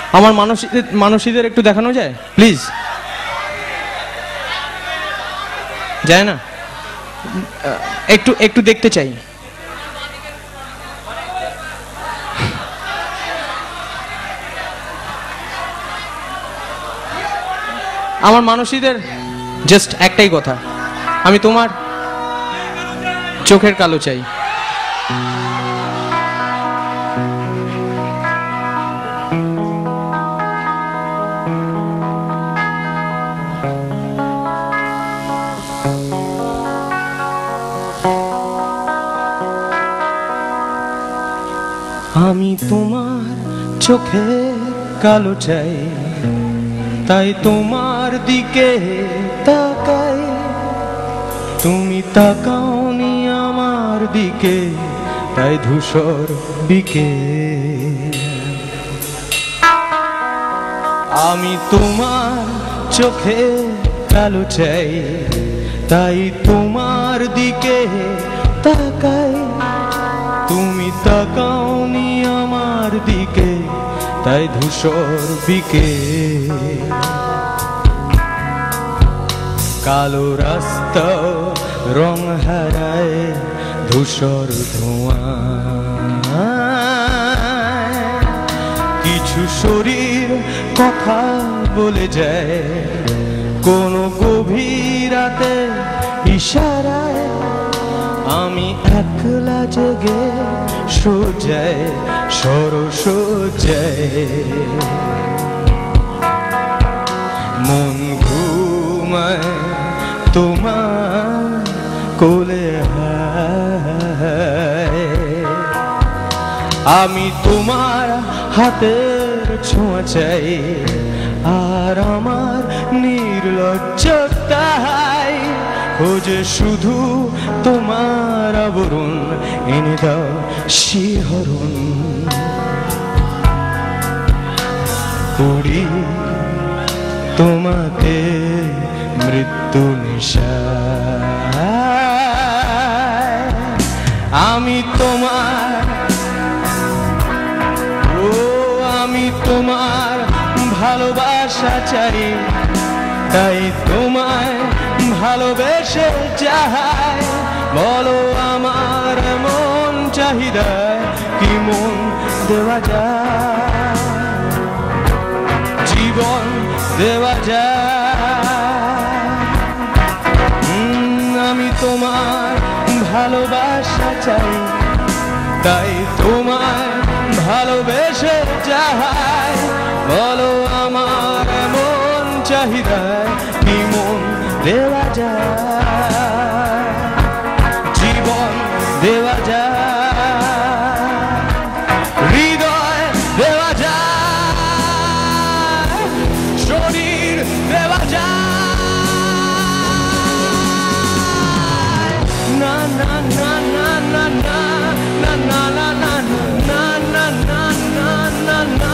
আমার মানসীদের একটু দেখানো যায় প্লিজ? যায় না? একটু দেখতে চাই। আমার মানসীদের জাস্ট একটাই কথা, আমি তোমার চোখের কালো চাই। আমি তোমার চোখের কালো চাই, তাই তোমার দিকে তাকাই। তুমি তাকাওনি আমার দিকে, তাই ধূসর বিকে। আমি তোমার চোখে কালো চাই, তাই তোমার দিকে তাকাই। তুমি তাকাওনি আমার দিকে, তাই ধূসর বিকে। কালো রাস্তা রং হারায় ধূসর ধোঁয়া। কিছু শরীর কথা বলে যায় কোনো গভীর রাতে ইশারায়। আমি একলা জেগে সোজায় সরসজায়, মন ঘুমায় তোমার কোলে। আমি তোমার হাতের ছোঁয়া চাই, আর আমার নির্লজ্জতায় খোঁজে শুধু তোমার আবরণ। এনে দাও শিহরণ, পড়ি তোমাকে মৃত্যু নেশায়। আমি তোমার, আমি তোমার ভালোবাসা চাই, তাই তোমায় ভালোবেসে যাই। বলো আমার মন চাহিদায় কি মন দেওয়া যায়, জীবন দেওয়া যায়। আমি তোমার ভালোবাসা চাই, তাই তোমায় ভালোবেসে যাই। বলো আমার মন চাহিদায় কি মন দেওয়া যায়, জীবন দেওয়া যায়, হৃদয় দেওয়া যায়, শরীর দেওয়া যায়। না না না না না না না না না না না না না না না না।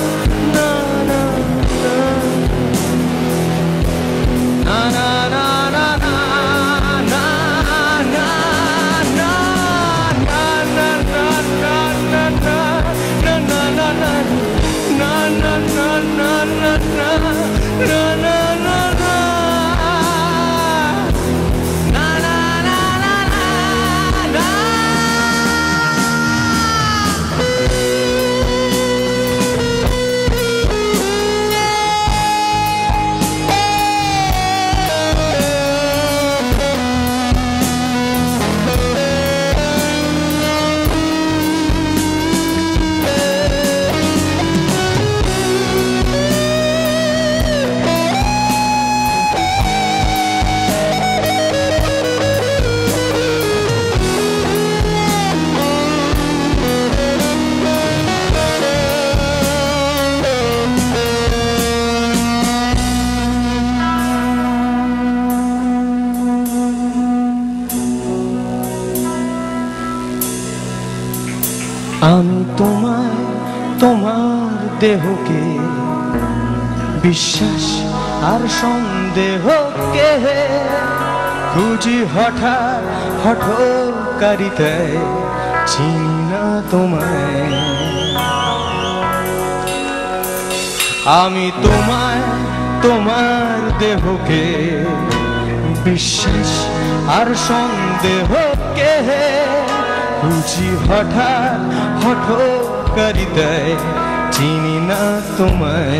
আমি তোমায় তোমার দেহকে বিশ্বাস আর সন্দেহকে খুঁজি হঠাৎ হঠকারিতায়, চিনি না তোমায়। আমি তোমায় তোমার দেহকে বিশ্বাস আর সন্দেহকে বুঝি হঠাৎ হঠকারিতায় চিনি না তোমায়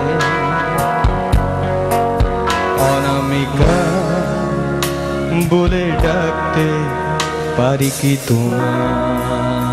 অনামিকা বলে ডাকতে পারি কি তোমায়